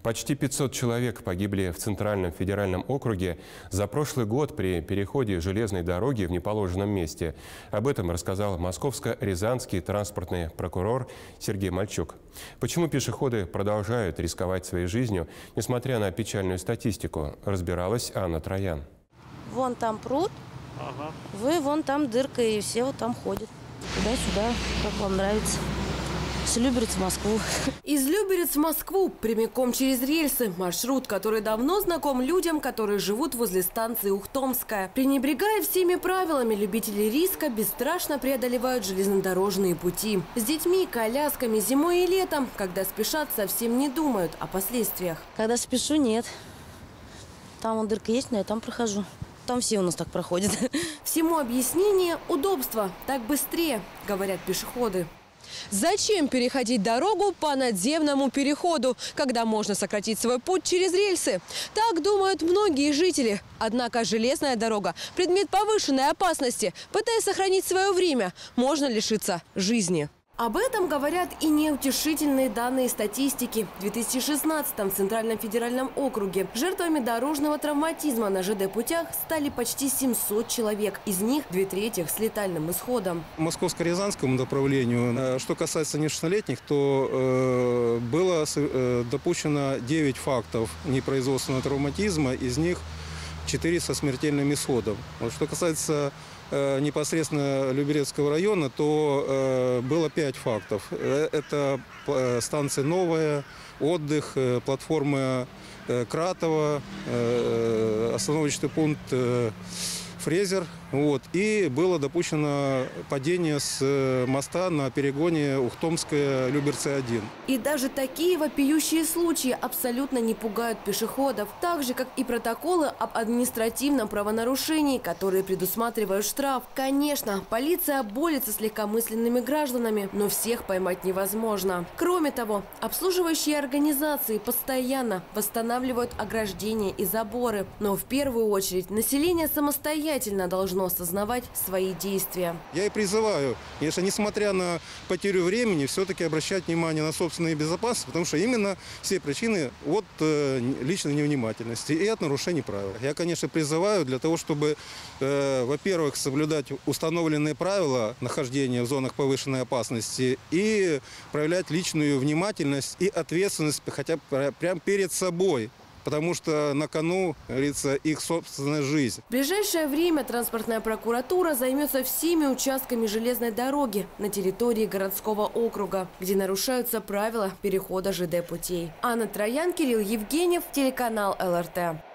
Почти 500 человек погибли в Центральном федеральном округе за прошлый год при переходе железной дороги в неположенном месте. Об этом рассказал московско-рязанский транспортный прокурор Сергей Мальчук. Почему пешеходы продолжают рисковать своей жизнью, несмотря на печальную статистику, разбиралась Анна Троян. Вон там пруд, вы вон там дырка, и все вот там ходят. Туда-сюда, как вам нравится. С Люберец в Москву. Из Люберец в Москву прямиком через рельсы. Маршрут, который давно знаком людям, которые живут возле станции Ухтомская. Пренебрегая всеми правилами, любители риска бесстрашно преодолевают железнодорожные пути. С детьми, колясками, зимой и летом, когда спешат, совсем не думают о последствиях. Когда спешу, нет. Там вон дырка есть, но я там прохожу. Там все у нас так проходят. Всему объяснение – удобство. Так быстрее, говорят пешеходы. Зачем переходить дорогу по надземному переходу, когда можно сократить свой путь через рельсы? Так думают многие жители. Однако железная дорога – предмет повышенной опасности. Пытаясь сохранить свое время, можно лишиться жизни. Об этом говорят и неутешительные данные статистики. В 2016-м в Центральном федеральном округе жертвами дорожного травматизма на ЖД-путях стали почти 700 человек. Из них 2/3 с летальным исходом. Московско-рязанскому направлению, что касается несовершеннолетних, то было допущено 9 фактов непроизводственного травматизма, из них 4 со смертельным исходом. Вот что касается непосредственно Люберецкого района, то было 5 фактов. Это станция Новая, отдых, платформа Кратово, остановочный пункт Фрезер. Вот. И было допущено падение с моста на перегоне Ухтомская-Люберцы-1. И даже такие вопиющие случаи абсолютно не пугают пешеходов. Так же, как и протоколы об административном правонарушении, которые предусматривают штраф. Конечно, полиция борется с легкомысленными гражданами, но всех поймать невозможно. Кроме того, обслуживающие организации постоянно восстанавливают ограждения и заборы. Но в первую очередь население самостоятельно должно осознавать свои действия. Я и призываю, если несмотря на потерю времени, все-таки обращать внимание на собственную безопасность, потому что именно все причины от личной невнимательности и от нарушений правил. Я, конечно, призываю для того, чтобы, во-первых, соблюдать установленные правила нахождения в зонах повышенной опасности и проявлять личную внимательность и ответственность хотя бы прямо перед собой. Потому что на кону, говорится, их собственная жизнь. В ближайшее время транспортная прокуратура займется всеми участками железной дороги на территории городского округа, где нарушаются правила перехода ЖД-путей. Анна Троян, Кирилл Евгеньев, телеканал ЛРТ.